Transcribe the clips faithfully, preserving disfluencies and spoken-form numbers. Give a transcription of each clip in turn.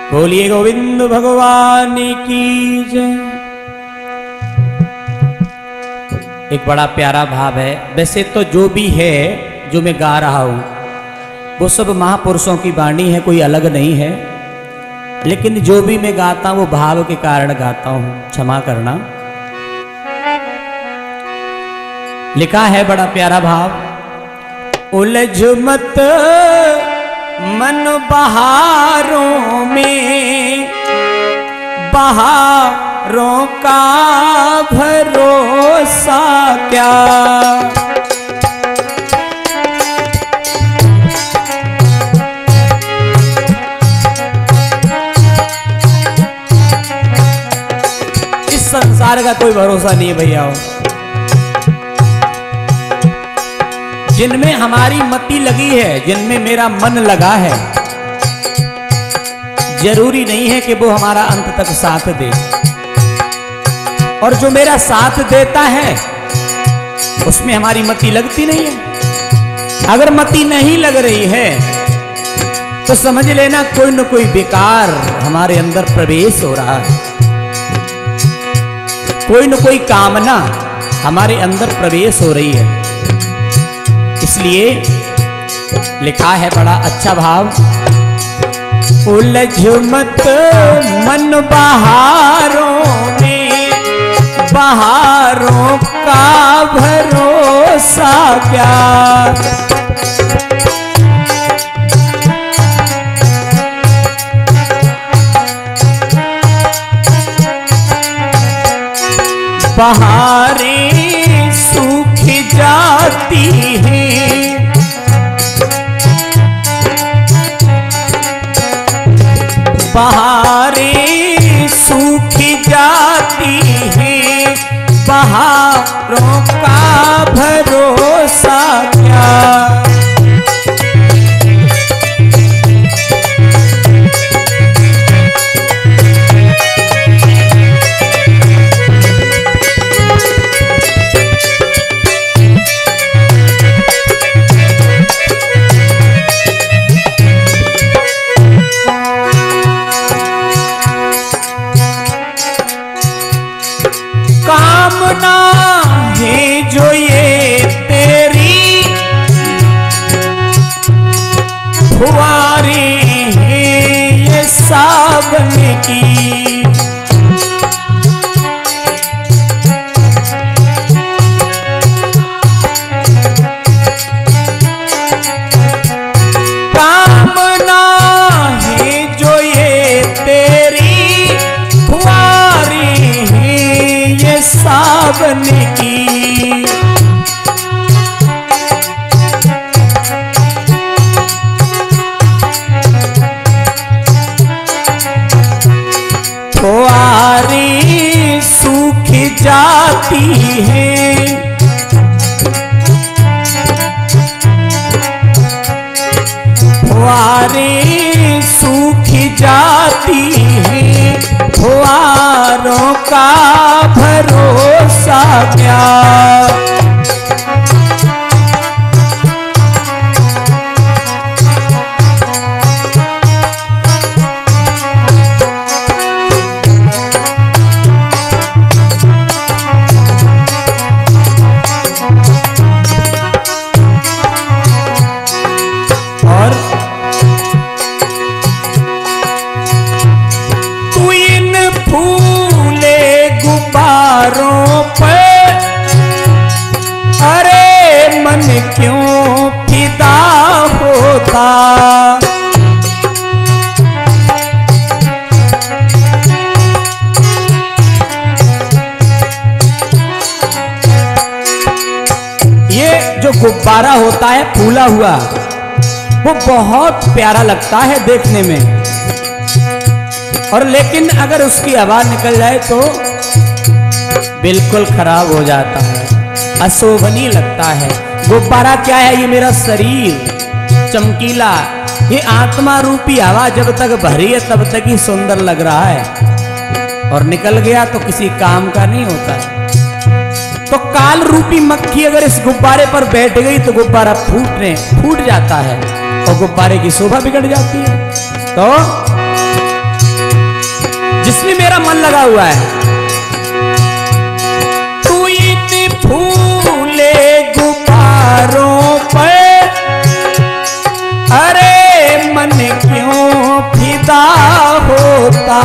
बोलिए गोविंद भगवान की जय। एक बड़ा प्यारा भाव है। वैसे तो जो भी है जो मैं गा रहा हूं वो सब महापुरुषों की वाणी है, कोई अलग नहीं है। लेकिन जो भी मैं गाता हूं वो भाव के कारण गाता हूं, क्षमा करना। लिखा है बड़ा प्यारा भाव। उलझ मत मन बहारों में, बहारों का भरोसा क्या। इस संसार का कोई भरोसा नहीं है भैया। जिनमें हमारी मति लगी है, जिनमें मेरा मन लगा है, जरूरी नहीं है कि वो हमारा अंत तक साथ दे। और जो मेरा साथ देता है उसमें हमारी मति लगती नहीं है। अगर मति नहीं लग रही है तो समझ लेना कोई न कोई विकार हमारे अंदर प्रवेश हो रहा है, कोई न कोई कामना हमारे अंदर प्रवेश हो रही है। इसलिए लिखा है बड़ा अच्छा भाव। उलझ मत मन बहारों में, बहारों का भरोसा क्या। बहारें सूख जाती हैं, बहारें सूख जाती हैं, बहारों का भरोसा क्या। कामना है जो ये तेरी, फुआरे हैं ये सावन की। कामना है जो ये तेरी, फुआरे हैं ये सावन की। फुआरे सूख जाती हैं, फुआरे सूख जाती हैं, फुआरों का भरोसा क्या। और तू इन फूले गुब्बारों पर, अरे मन क्यों फिदा होता। ये जो गुब्बारा होता है फूला हुआ, वो बहुत प्यारा लगता है देखने में। और लेकिन अगर उसकी हवा निकल जाए तो बिल्कुल खराब हो जाता है, अशोभनीय लगता है। गुब्बारा क्या है? ये मेरा शरीर चमकीला, ये आत्मा रूपी हवा जब तक भरी है तब तक ही सुंदर लग रहा है, और निकल गया तो किसी काम का नहीं होता है। तो काल रूपी मक्खी अगर इस गुब्बारे पर बैठ गई तो गुब्बारा फूटने फूट जाता है और गुब्बारे की शोभा बिगड़ जाती है। तो जिसमें मेरा मन लगा हुआ है। तू इतने फूले गुब्बारों पर, अरे मन क्यों फिदा होता।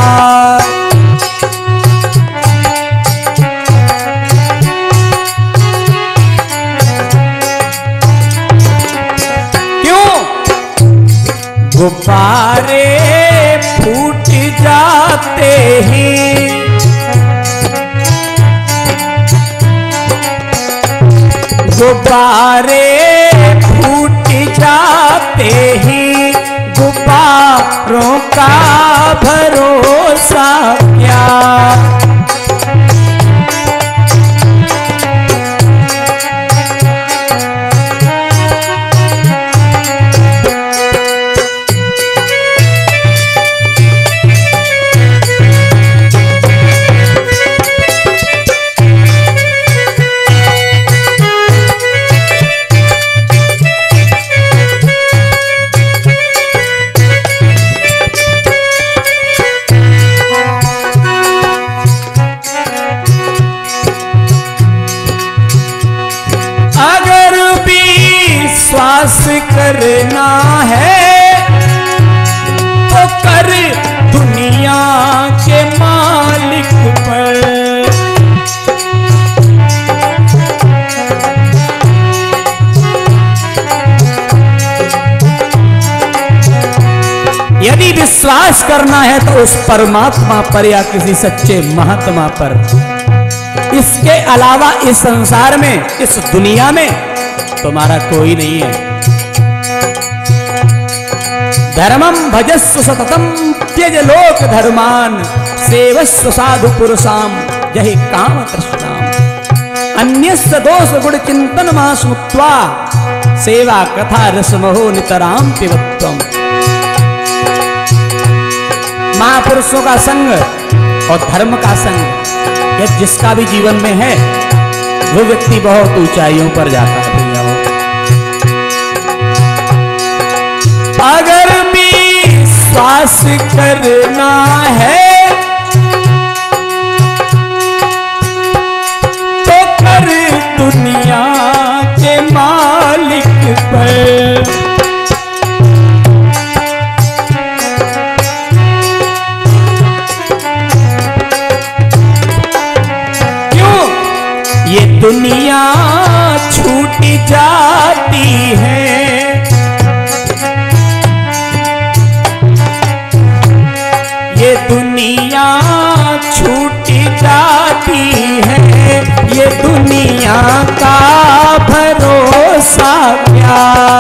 क्यों? गुब्बारे फूट जाते ही, गुब्बारे फूट जाते ही, गुब्बारों का भरोसा क्या। विश्वास करना है तो कर दुनिया के मालिक पर। यदि विश्वास करना है तो उस परमात्मा पर या किसी सच्चे महात्मा पर। इसके अलावा इस संसार में, इस दुनिया में तुम्हारा कोई नहीं है। धर्मम भजस्व सततम त्यज लोक धर्मान, सेवस्व साधु पुरुषाम यही काम कृष्णाम। अन्यस्य दोष गुण चिंतन मास्मुक्त्वा, सेवा कथा रसमहो नितराम पिबत्वम। महापुरुषों का संग और धर्म का संग यह जिसका भी जीवन में है, वो व्यक्ति बहुत ऊंचाइयों पर जाता है। अगर विश्वास करना है तो कर दुनिया के मालिक पर। क्यों? ये दुनिया छूट जाती है, ये दुनिया छूट जाती है, ये दुनिया का भरोसा क्या।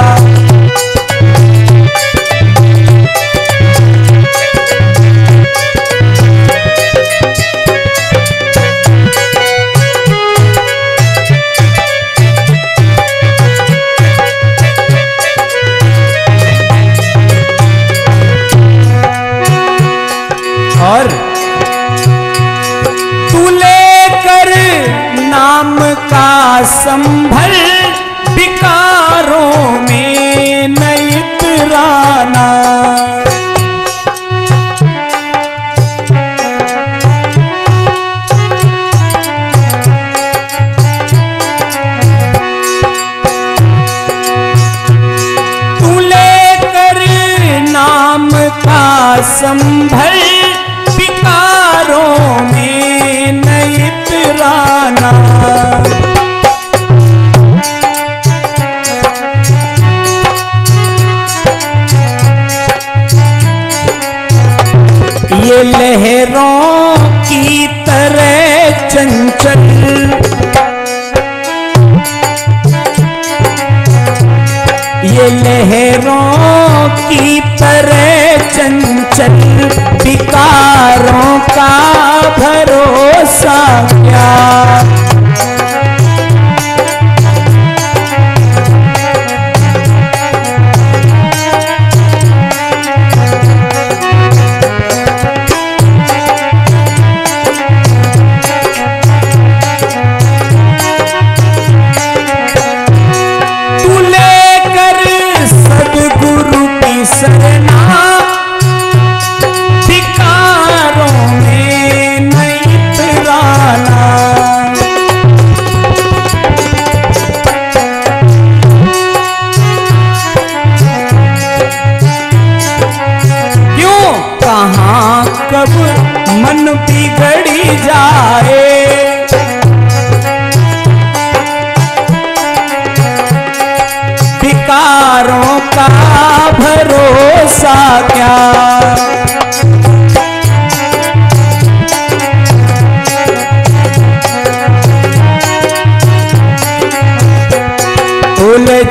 और तू लेकर नाम का संभल, विकारों में न इतराना। तू लेकर नाम का संभल, विकारों में न इतराना। ये लहरों की तरह चंचल, ये लहरों की तरह चंचल, विकारों का भरोसा क्या। तू लेकर सद्गुरु की शरणा, विकारों में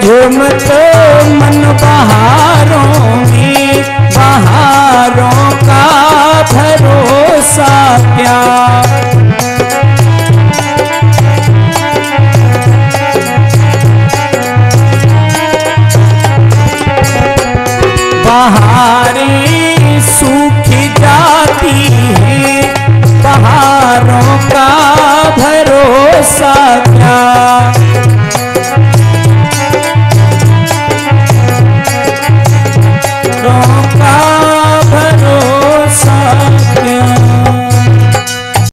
झूमते मन बहारों में, बहारों का भरोसा क्या। बहारें सूखी जाती हैं, बहारों का भरोसा क्या।